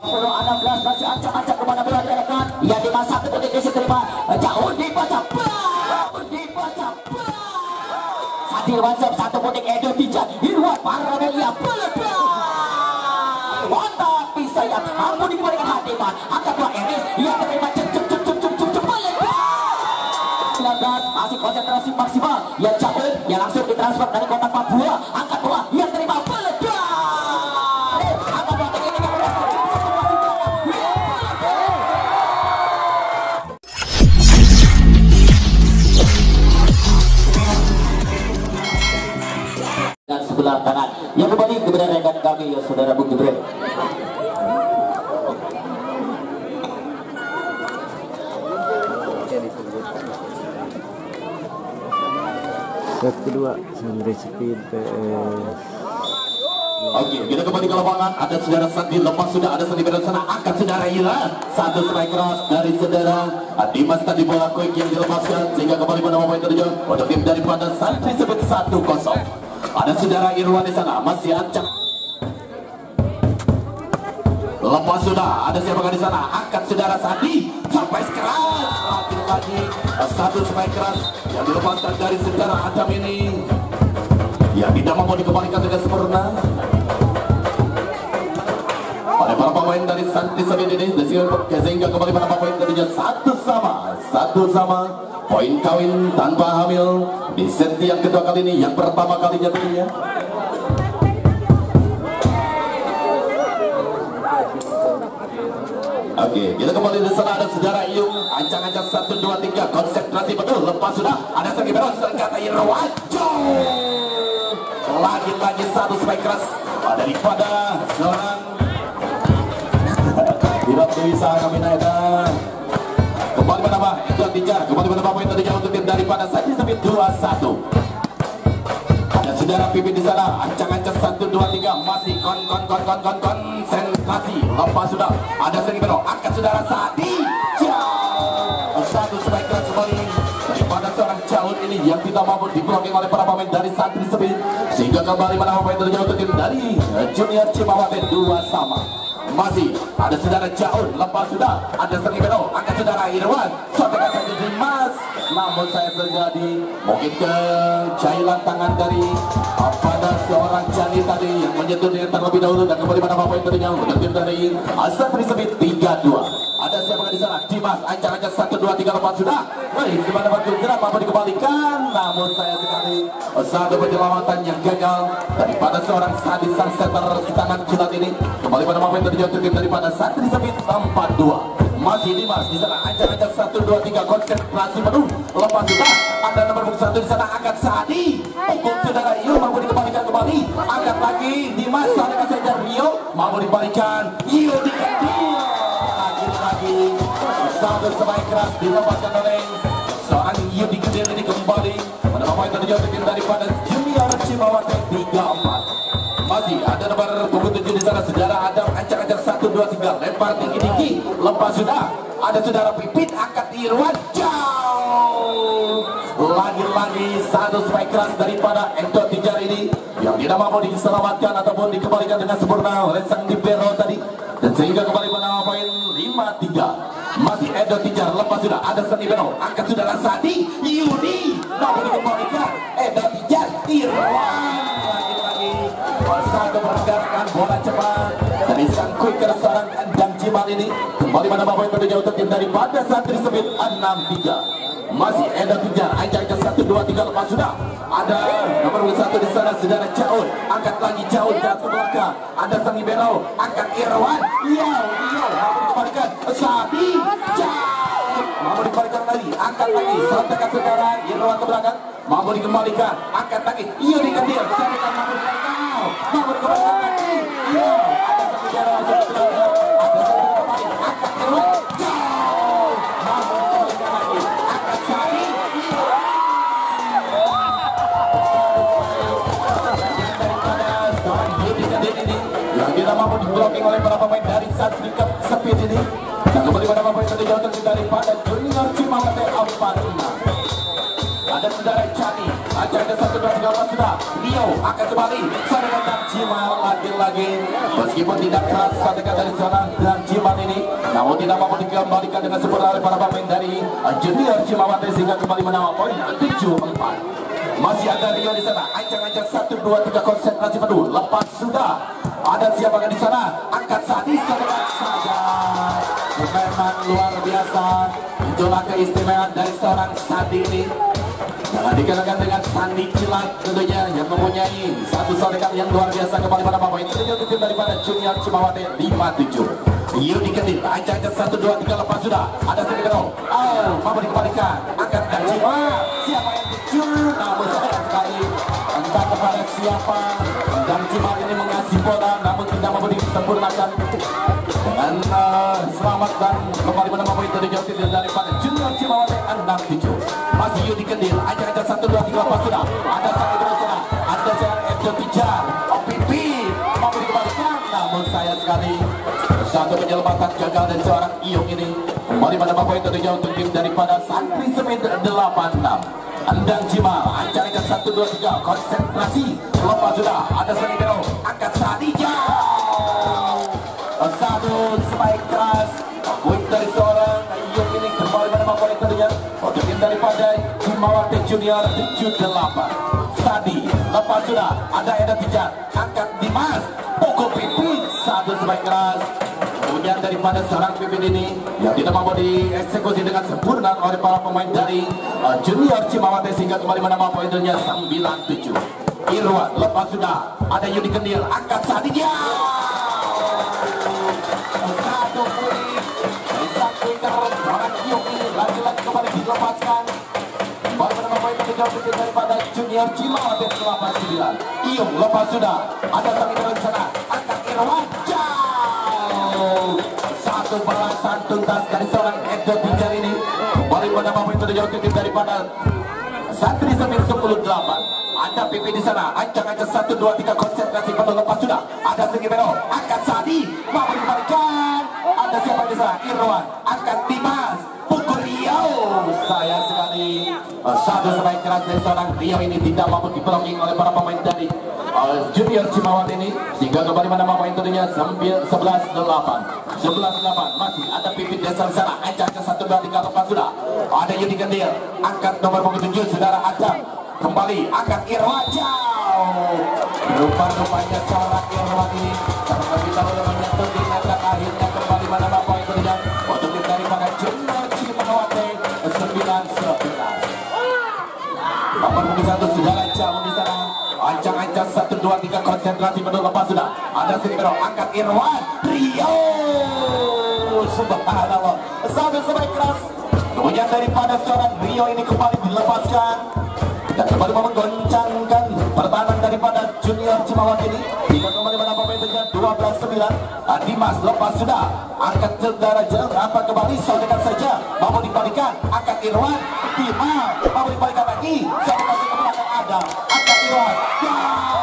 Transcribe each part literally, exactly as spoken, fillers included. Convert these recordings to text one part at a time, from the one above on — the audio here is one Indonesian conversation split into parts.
enam belas masih acak-acak kemana bola diarahkan. Ia dimasak ketika Desi terima jauh dibaca jauh dibaca Hadir masuk satu putik Edo Tija Irwan Paramelia peledak mantap bisa ya ampun dikembalikan Hatiman angkat dua Eris ia terima cek cek cek cek cek cek peledak sembilan belas masih konsentrasi maksimal ia cabut ia langsung ditransfer dari kota Papua angkat bola ia terima peledak angkat bola ini sebelah kanan yang kembali kepada rekan kami ya saudara Bung Jibril. Set kedua Sandri Speed P S. Oke, kita kembali ke lapangan. Ada saudara Sandi lepas sudah ada Sandi berada sana angkat saudara Ira. Satu strike cross dari saudara Dimas tadi bola quick yang dilepaskan sehingga kembali pada poin tertuju untuk tim daripada Sandri Speed satu kosong. Ada saudara Irwan di sana masih acak. Lepas sudah ada siapa di sana angkat saudara Sandi sampai keras lagi lagi satu strike keras yang dilepaskan dari saudara Adam ini yang tidak mau dikembalikan dengan sempurna oleh para pemain dari Santri Sabit ini sehingga kembali pada poin tadinya satu sama satu sama poin kawin tanpa hamil di set yang kedua kali ini yang pertama kalinya tentunya. Oke, kita kembali di sana ada saudara Iyung ancang-ancang satu dua tiga konsentrasi betul lepas sudah ada Sagi Beros terkata Irwan lagi-lagi satu spike keras daripada seorang tidak bisa kami naikkan kembali pada apa itu tiga kembali pada apa itu tiga untuk tim daripada Sagi Sabit dua satu. Ada saudara Pipi di sana ancang-ancang satu dua tiga masih kon kon kon kon kon konsentrasi lepas sudah ada Sagi Beros angkat saudara Sadi jauh satu spike keras kembali daripada seorang Jaud ini yang tidak mampu diblocking oleh para pemain dari Santri Sabit sehingga kembali pada poin terjauh untuk tim dari Junior Cimawate dua sama. Masih ada saudara Jaud lepas sudah ada Sagi Beros angkat saudara Irwan sotekan saja Dimas namun saya terjadi mungkin ke jailan tangan dari pada seorang Jani tadi yang menyentuh diri terlebih dahulu dan kembali pada poin terjauh untuk tim dari Santri Sabit tiga dua. Ada siapa di sana Dimas ancang-ancang satu dua tiga lepas sudah baik di mana waktu gerak mampu dikembalikan namun saya sekali satu penyelamatan yang gagal daripada seorang sadis sang setter tangan kilat ini kembali pada momen terjauh tim daripada Santri Sabit empat dua. Masih Dimas di sana ancang-ancang satu dua tiga konsentrasi penuh lepas sudah ada nomor punggung satu di sana angkat Sadi pukul saudara Rio mampu dikembalikan kembali angkat lagi Dimas saudara saja Rio mampu dikembalikan Rio dikembalikan lagi satu spike keras dilepaskan oleh seorang Yudi Kedil ini kembali pada poin terjauh tim daripada Junior Cimawate tiga empat. Masih ada nomor punggung tujuh di sana saudara Adam ancang-ancang satu dua tiga lempar tinggi-tinggi lepas sudah ada saudara Pipit angkat Irwan jauh lagi-lagi satu spike keras daripada Endo Tijar ini yang tidak mampu diselamatkan ataupun dikembalikan dengan sempurna oleh sang libero tadi dan sehingga kembali pada poin lima tiga. Masih Edo Tijar lepas sudah ada Sandi Beno angkat saudara Sadi Yudi mampu dikembalikan Edo Tijar Irwan lagi-lagi satu pergerakan bola cepat dari sang quicker seorang Endang Jimal ini kembali pada poin terjauh untuk tim daripada Santri Sabit enam tiga. Masih Edo Tijar ancang-ancang satu dua tiga lepas sudah ada nomor satu di sana saudara Jaud angkat lagi Jaud ke belakang ada Sang Ibero angkat Irwan iya iya mampu dikembalikan Sabi Jaud mampu dikembalikan lagi angkat lagi sertakan saudara Irwan ke belakang mampu dikembalikan angkat lagi iya diketir sertakan mampu dikembalikan mampu dikembalikan lagi iya ada Sang Ibero ada Sang Ibero kembali angkat Irwan Jaud mampu dikembalikan lagi angkat Sabi yang tidak mampu diblocking oleh para pemain dari Santri Sabit ini dan kembali pada pemain terjauh daripada Junior Cimawate empat enam. Ada saudara Chani acara satu dua tiga empat sudah Rio akan kembali saudara dan Cimal lagi-lagi meskipun tidak keras saudara dari seorang dan dikembalikan dengan sempurna oleh para pemain dari Junior Cimawate sehingga kembali menambah poin tujuh empat. Masih ada Rio di sana, ancang-ancang satu dua tiga konsentrasi penuh. Lepas sudah, ada siapa di sana? Angkat Sadi sebentar saja. Memang luar biasa. Itulah keistimewaan dari seorang Sadi ini. Jangan dikenakan dengan Sandi Cilat tentunya yang mempunyai satu sorekan yang luar biasa kembali pada bapak itu tim daripada Junior Cimawate lima tujuh. Yudi Kendil, ancang-ancang satu dua tiga lepas sudah. Ada Sedekero. Oh, mau dikembalikan. Angkat dan Cima. Siapa yang tujuh? Namun sayang sekali. Entah kepada siapa. Dan Cima ini mengasih bola namun tidak mau disempurnakan. Dengan uh, selamat dan kembali menambah poin dari jauh Kendil daripada Junior Cimawate enam tujuh. Masih Yudi Kendil, ancang-ancang satu dua tiga lepas sudah. Ada Sedekero sana. Ada saya Edo Tijar. O P P mau dikembalikan namun sayang sekali. Satu penyelamatan gagal dari seorang Iyong ini. Kembali menambah poin terjauh untuk tim daripada Santri Semit delapan enam. Endang Jimal, ancang-ancang satu dua tiga, konsentrasi. Lepas sudah, ada Sedekero. Angkat Sadi jauh. Satu spike keras. Poin dari seorang Iyong ini kembali menambah poin terjauh untuk tim daripada Cimawate Junior tujuh delapan. Sadi, lepas sudah, ada Eda Pijar. Angkat Dimas. Pukul pimpin. Satu spike keras. Kemudian daripada seorang pimpin ini yang tidak mampu dieksekusi dengan sempurna oleh para pemain dari uh, Junior Cimawate sehingga kembali menambah poinnya sembilan tujuh. Irwan lepas sudah, ada Yudi Kendil, angkat Sadinya. Satu poin dari sang winger seorang Iyong ini lagi-lagi kembali dilepaskan. Kembali menambah poin terjauh daripada Junior Cimawate delapan sembilan. Iyong lepas sudah, ada sang winger di sana, angkat Irwan. Satu balasan tuntas dari seorang Edo Tijar ini kembali menambah poin terjauh tim daripada Santri Semit sepuluh delapan. Ada P P di sana, ancang-ancang satu dua tiga konsentrasi penuh lepas sudah. Ada Sedekero, angkat Sadi, mau dikembalikan. Ada siapa di sana? Irwan, angkat Dimas, pukul Rio. Sayang sekali, satu sebaik keras dari seorang Rio ini tidak mampu diblocking oleh para pemain dari Uh, Junior Cimawate ini sehingga kembali menambah poin tentunya sebelas delapan. sebelas delapan masih ada pipit dasar sana, ancang-ancang satu dua tiga lepas sudah. Ada Yudi Kendil, angkat nomor punggung tujuh saudara Adam. Kembali angkat Irwan jauh. Rupa-rupanya seorang Irwan ini karena kita sudah menyentuh di netak akhirnya kembali menambah poin tentunya untuk tim daripada Junior Cimawate sembilan sebelas. Nomor punggung satu saudara jauh di sana. Ancang-ancang satu dua tiga konsentrasi penuh lepas sudah. Ada Sedekero, angkat Irwan. Rio. Subhanallah. Satu sebaik keras. Kemudian daripada seorang Rio ini kembali dilepaskan. Dan kembali menggoncangkan pertahanan daripada Junior Cimawate ini. Hingga kembali menambah poinnya dua belas sembilan. Dimas lepas sudah. Angkat saudara jauh. Apa kembali saudakan saja. Mau dikembalikan. Angkat Irwan. Dimas. Mau dikembalikan lagi. Satu kasih kemenangan Adam. Angkat Irwan. Ya.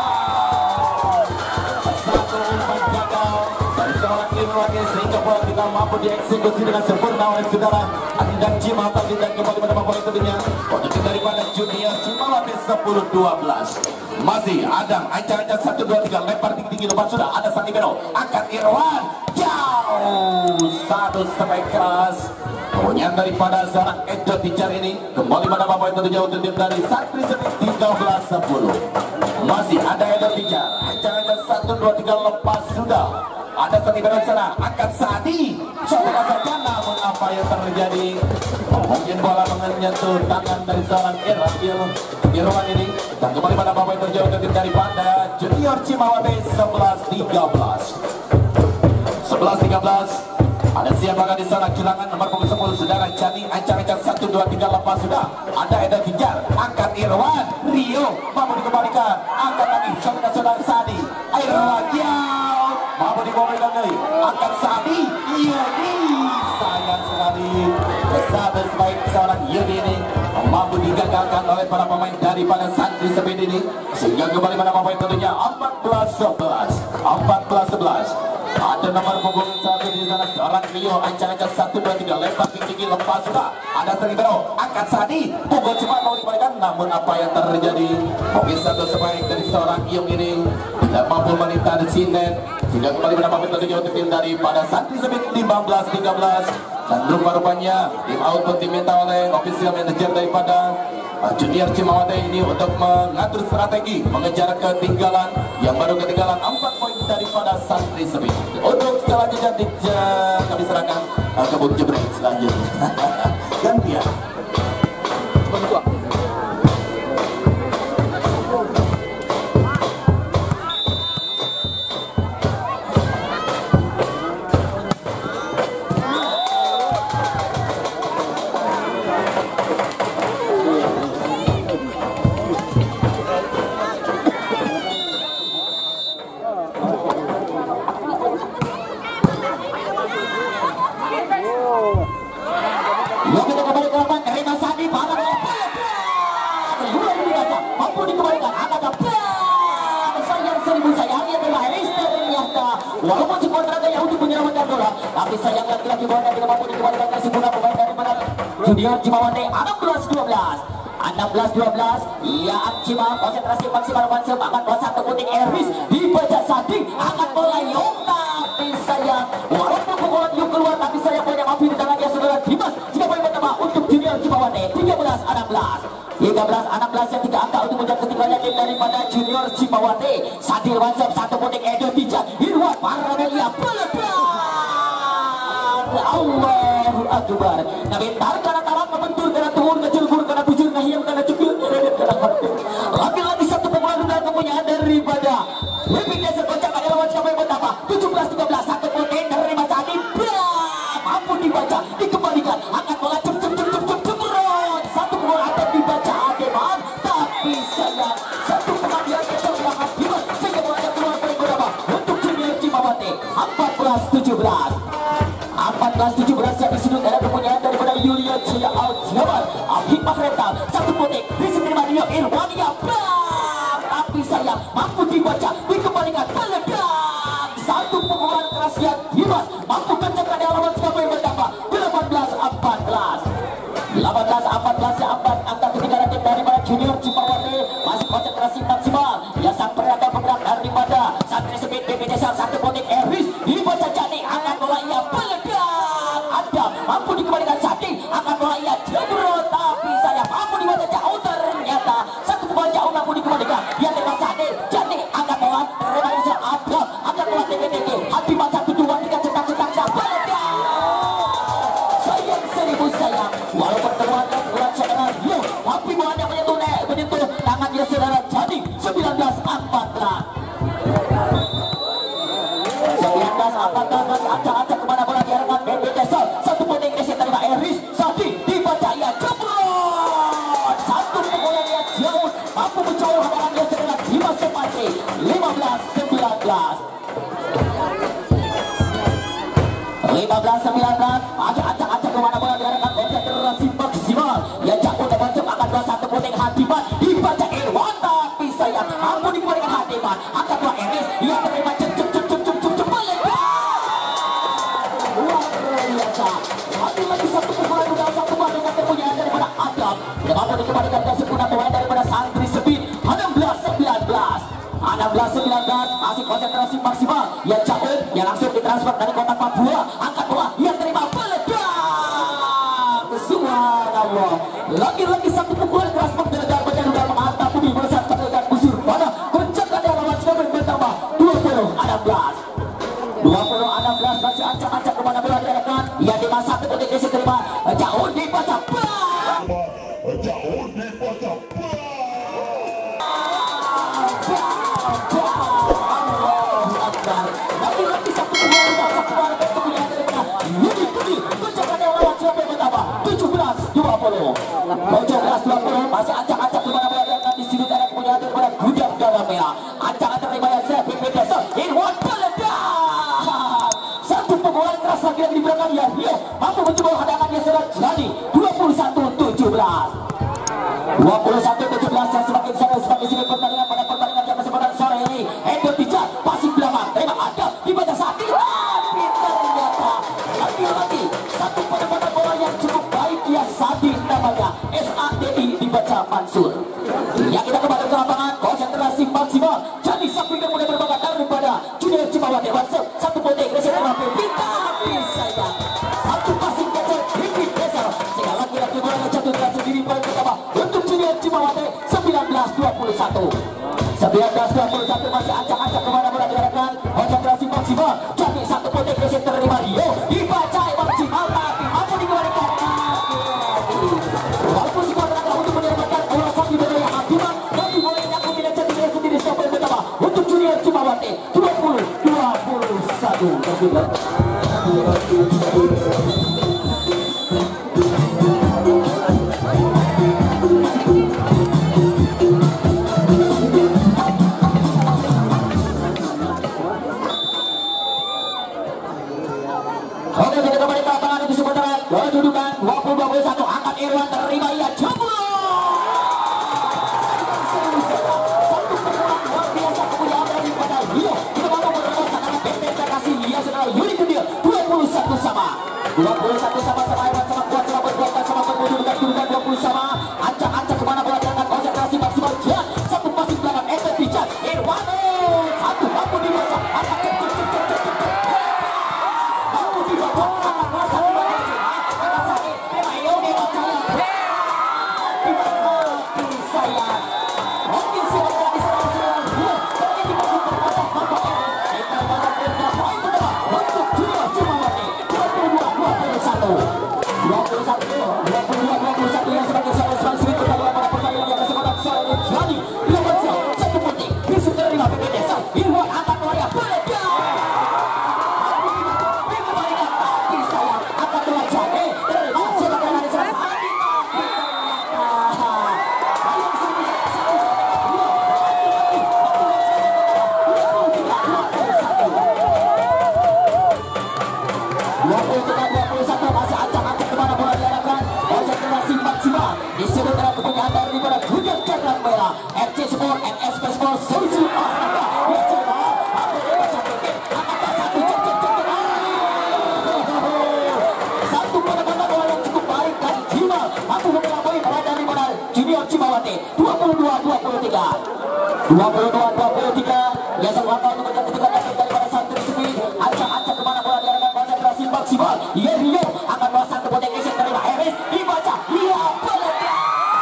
Satu umpan gagal dari seorang Irwan ini sehingga bola tidak mampu dieksekusi dengan sempurna oleh saudara Andang Cimawate dan kembali menambah poin tentunya untuk daripada Junior Cimawate sepuluh dua belas. Masih Adam, ancang-ancang satu dua tiga lempar tinggi-tinggi lepas sudah. Ada Sedekero, angkat Irwan jauh. Satu sampai keras. Kemudian daripada seorang Edo Tijar ini kembali menambah poin tentunya untuk tim dari Santri Semit tiga belas sepuluh. Masih ada Edo Tijar, ancang-ancang satu dua tiga lepas sudah. Ada Sedekero di sana, angkat Sadi. Coba saja namun apa yang terjadi? Mungkin bola menyentuh tangan dari seorang Irwan Irwan ini dan kembali menambah poin terjauh untuk tim daripada Junior Cimawate sebelas tiga belas. sebelas tiga belas. Ada siapakah di sana? Kehilangan nomor punggung sepuluh saudara Jani, ancang-ancang satu dua tiga lepas sudah. Ada Eda Tijar, angkat Irwan. Rio mampu dikembalikan, angkat lagi saudara-saudara Sadi. Irwan jauh, mampu dikembalikan lagi, angkat Sadi. Yudi, sayang sekali. Satu sebaik seorang Yudi ini mampu digagalkan oleh para pemain daripada Santri Semit ini sehingga kembali menambah poin tentunya empat belas sebelas. empat belas sebelas. Ada nomor punggung satu di sana seorang Rio, ancang-ancang satu dua tiga lempar tinggi lepas sudah. Ada Sedekero, angkat Sadi, pukul cepat mau dikembalikan namun apa yang terjadi? Mungkin satu sebaik dari seorang Iyong ini tidak mampu melintasi sinet sehingga kembali mendapat tentunya untuk tim daripada Santri Sebit lima belas tiga belas. Dan rupa-rupanya tim out pun diminta oleh official manager daripada uh, Junior Cimawate ini untuk mengatur strategi mengejar ketinggalan yang baru ketinggalan empat poin daripada Santri Sebit. Untuk selanjutnya tidak kami serahkan uh, ke Bung Jebrek selanjutnya. Gantian. Walaupun si kontra gaya untuk menyelamatkan bola, tapi sayang lagi-lagi bola tidak mampu dikembalikan ke si bola pemain daripada Junior Cimawate. Enam belas dua belas enam belas dua belas. Ia Cima konsentrasi maksimal Mansur angkat bola satu puting Eris dibaca Sadik angkat bola Yong, tapi sayang walaupun pukulan Yong keluar, tapi sayang bola mampu di tangannya saudara Dimas. Jika poin pertama untuk Junior Cimawate tiga belas enam belas. tiga belas enam belas yang tiga angka untuk menjaga ketinggalan tim daripada Junior Cimawate. Sadir Mansur satu puting Edo Bijak Irwan Paramelia peledak. Allahu Akbar. Nabi tar kana tarang membentur kana tuhun kecilbur kana bujur kahiyam kana cukil kana hati. Lagi-lagi satu pemain dan kepunyaan daripada Pipin Desa Kocak adalah lawan siapa yang pertama tujuh belas tiga belas. Satu puting dari Mas Adi mampu dibaca dikembalikan angkat bola cep cep cep cep cep cemerot. Satu bola akan dibaca Ademan, tapi sayang satu pengambilan kecil belakang Dimas sehingga bola ada keluar paling berapa untuk Junior Cimawate. Empat belas tujuh belas empat belas tujuh belas yang disudut ada kepunyaan daripada Yulia Jaya Al-Jamal Afif Mahretal. Satu puting disini Mario Irwania bam, tapi sayang mampu dibaca dikembalikan meledak. Satu pukulan keras yang Dimas mampu kencangkan di alamat siapa yang bertambah delapan belas empat belas delapan belas empat belas yang empat angka ketinggalan tim daripada Junior Cimawate masih konsentrasi maksimal. Ya sang perada penggerak daripada Santri Sebit B P Desa satu puting Eris dibaca Jani angkat bola ia meledak. Ada mampu dikembalikan Sadi angkat bola ia jebrot, tapi saya mampu dibaca jauh ternyata satu bola jauh mampu dikembalikan. Dia tembak Sadi Jani angkat bola ternyata ada angkat bola T P T G hati masa dua tiga cetak-cetak saya meledak. Sayang seribu sayang walaupun keluarnya bulan saudara yuk, tapi bolanya menyentuh nek menyentuh tangannya saudara Jani. Sembilan belas empat belas sembilan belas empat belas masih acak-acak kemana bola diarahkan B P Desa. Satu puting Desa terima Eris Sadi dibaca ia jebrot. Satu pukulan ia jauh mampu menjauh hadangan dia saudara Dimas Sepati. Lima belas sembilan belas lima belas sembilan belas masih acak-acak kemana bola diarahkan konsentrasi maksimal. Ya jauh dan masuk akan bola satu puting Hatiman dibaca Irwan, tapi sayang mampu dikembalikan Hatiman angkat bola Eris ia terima cek cek cek cek cek cek cek meledak. Luar biasa. Lagi-lagi satu pukulan udah satu bola dengan kepunyaan daripada Adam yang mampu dikembalikan ke sempurna pemain daripada Santri Sebit. Enam belas sembilan belas enam belas sembilan belas masih konsentrasi maksimal. Ya jauh yang langsung ditransfer dari kota Papua angkat bola yang terima meledak. Subhanallah. Lagi-lagi satu pukulan keras menggelegar menyeluruh mata bumi bersat menggelegar busur pada kencangkan yang lawan siapa yang bertambah dua puluh enam belas dua puluh enam belas masih acak-acak kemana bola diarahkan. Ya di masa satu puting Desa terima jauh dibaca bam, jauh dibaca bam. Allahu Akbar. Lagi-lagi satu pukulan satu bola kemudian daripada Yudi Kudi kencangkan yang lawan siapa yang bertambah tujuh belas dua puluh tujuh belas dua puluh masih acak-acak kemana bola diarahkan. Di sini ada kemudian daripada Gudang Garamea acak-acak terima yang saya B P Desa Irwan meledak. Satu pukulan keras lagi yang diberikan ya Rio mampu mencoba hadangannya sudah jadi dua puluh satu tujuh belas dua puluh satu tujuh belas yang semakin seru semakin sini pertandingan pada pertandingan yang kesempatan sore ini. Edo Bijak pasif belakang terima ada dibaca Sati, tapi ternyata lagi-lagi satu penempatan bola yang cukup baik ya Sadi namanya S A D I dibaca Mansur. Ya kita kembali ke lapangan konsentrasi maksimal. Jadi samping kemudian berbalik panjang. Satu passing kecil Pipit Besar. Sehingga laki-laki bola jatuh dengan sendiri poin pertama untuk Junior Cimawate sembilan belas dua puluh satu. sembilan belas dua puluh satu masih acak-acak kemana bola diarahkan. Konsentrasi maksimal. Jadi satu poin geser terima Rio. Dibaca maksimal tapi mampu dikembalikan. Walaupun skuad adalah untuk menyelamatkan bola sapi bola yang akibat, tapi bola yang aku tidak jadi dengan sendiri sampai pertama untuk Junior Cimawate dua puluh dua puluh satu. Oke, kita kembali ke lapangan untuk sementara kedudukan dua puluh dua puluh satu. Angkat Irwan terima ia jempol. Satu peluang luar biasa kemudian daripada Rio. Kita mampu menerima sekarang P T T kasih Lia saudara Yuri Kedil dua puluh satu sama. dua puluh satu sama sama Irwan sama kuat sama berbuat sama berkedudukan kedudukan dua puluh sama. Ancak-ancak kemana bola jangan konsentrasi maksimal Jan. Satu pasti belakang Ete Pijan. Irwan satu mampu dibaca. Angkat cek cek cek cek cek cek. Mampu dibaca. Angkat masa dibaca. Angkat sakit. Ayo dibaca. Mati saya. Mungkin siapa yang diserang serang dia. Tapi dimasukkan atas mampu ini. Kita barang berita poin pertama untuk Junior Cimawate dua puluh dua dua puluh satu. dua puluh satu dua puluh dua dua puluh satu yang sebagai seorang sponsor pertandingan pada pertandingan yang kesempatan sore ini jadi dilakukan satu penting bisa terima P P Desa Irwan angkat Maria Peleda dikembalikan tapi sayang akan terlajar eh terima silakan ada serang Adi ayam satu satu dua puluh tiga dua puluh satu dua puluh tiga dua puluh satu masih acak-acak kemana bola diarahkan konsentrasi maksimal disebut dalam kepunyaan daripada Junior Cakram Merah F C Sport N S P Sport Solusi Afrika dia coba aku dibaca pikir apakah satu cek cek cek satu pada bola yang cukup baik dan jiwa aku mengelabui bola daripada Junior Cimawate dua puluh dua dua puluh tiga dua puluh dua dua puluh tiga yang selangkah untuk menjadi tiga kaki daripada Santri Sepi acak-acak kemana bola diarahkan konsentrasi maksimal iya Rio akan bawa satu potek geser terima Eris dibaca iya Peleda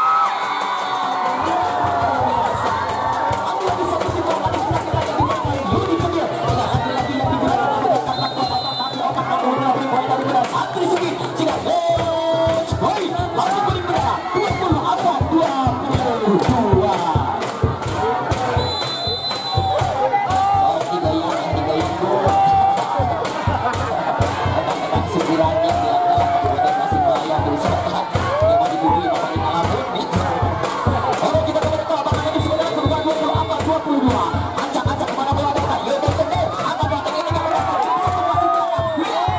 aku lagi satu si bola di sebelah kita yang dimakan Yudi Kedil dengan lagi-lagi yang digunakan untuk tapi otak aku mengambil bola daripada Santri Sepi jika let's play langsung balik mereka dua puluh empat dua puluh dua. Oh, tiga yang tiga yang sekiranya dilakukan kemudian masih bayar dari sebelah yang mau dibeli apa di kalamun oke kita kembali ke lapangan ini sebenarnya kedudukan dua puluh empat dua puluh dua acak-acak kemana bola datang Yudi Kedil angkat bola tinggi tiga belas masih belakang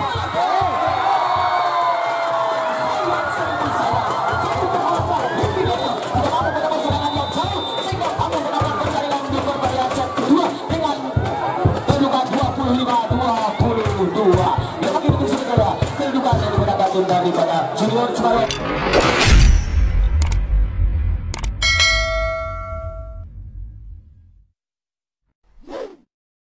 satu pengawasan Yudi Kedil tidak mampu mendapat serangan yang jauh sehingga mampu mendapat pertandingan di perbandingan set kedua dengan kedudukan dua puluh lima dua puluh dua. Yang makin itu sebenarnya kedudukan daripada Gatun daripada Junior Cimawate.